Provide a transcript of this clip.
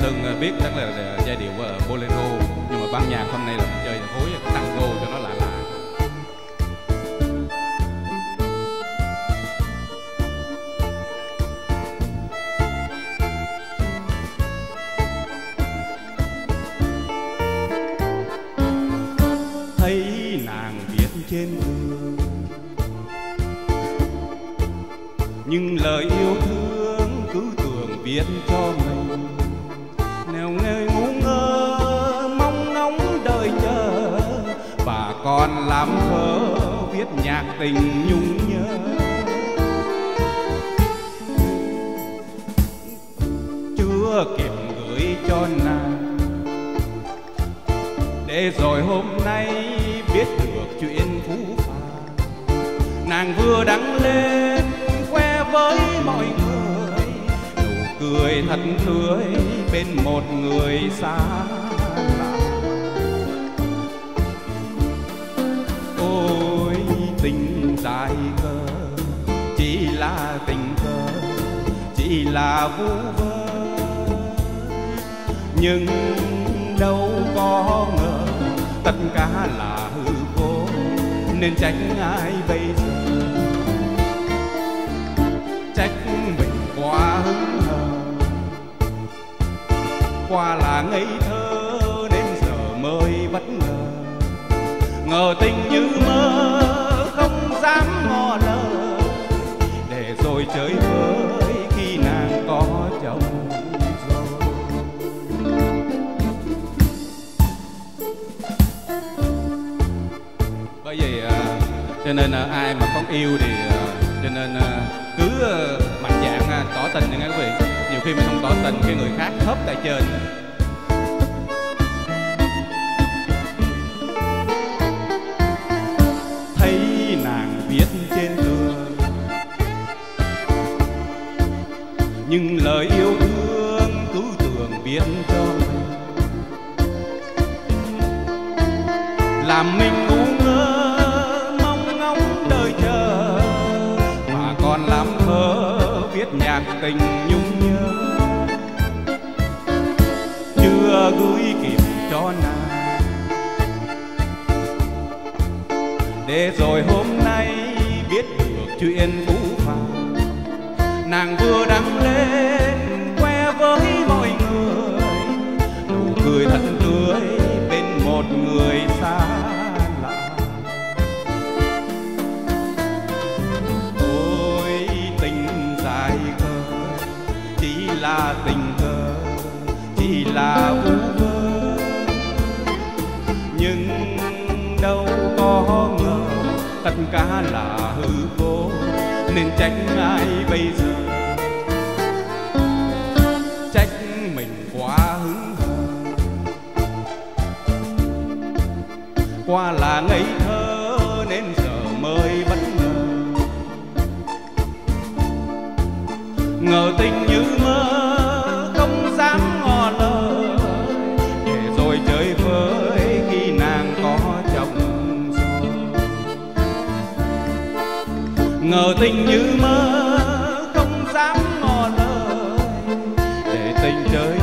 thường biết chắc là giai điệu bolero, nhưng mà ban nhạc hôm nay là mình chơi phối tango cho nó lạ lạ. Thấy nàng viết trên tường nhưng lời yêu thương cứ tưởng viết cho mình, nẻo nơi ngu ngơ mong ngóng đợi chờ, và còn làm thơ viết nhạc tình nhung nhớ. Chưa kịp gửi cho nàng, để rồi hôm nay biết được chuyện phũ phàng. Nàng vừa đăng lên khoe với mọi người, nụ cười thật tươi bên một người xa lạ. Ôi tình dài cờ, chỉ là tình cờ, chỉ là vu vơ, nhưng đâu có ngờ tất cả là hư vô, nên trách ai bây giờ? Trách mình quá hững hờ, qua là ngây thơ đến giờ mới bất ngờ. Ngờ tình như mơ không dám ngỏ lời, để rồi chơi vơi khi nàng có chồng. Bởi vì cho nên ai mà có yêu thì cho nên cứ mạnh dạn tỏ tình nha quý vị. Nhiều khi mình không tỏ tình, cái người khác hớp tại trên. Thấy nàng viết trên tường nhưng lời yêu thương cứ tưởng viết cho mình, làm mình ngu ngơ mong ngóng đợi chờ, mà còn làm thơ viết nhạc tình nhung nhớ. Chưa gửi kịp cho nàng, để rồi hôm nay biết được chuyện phũ phàng. Nàng vừa đăng lên khoe với mọi người, nụ cười thật tươi bên một người xa lạ. Ôi tình dài cờ, chỉ là tình cờ, chỉ là vu vơ, nhưng đâu có ngờ tất cả là hư vô, nên trách ai bây giờ? Trách mình quá hững hờ, qua là ngây thơ nên giờ mới bất ngờ. Ngờ tình như mơ không dám ngỏ lời, để rồi chơi với khi nàng có chồng rồi. Ngờ tình như mơ không dám ngỏ lời, để tình chơi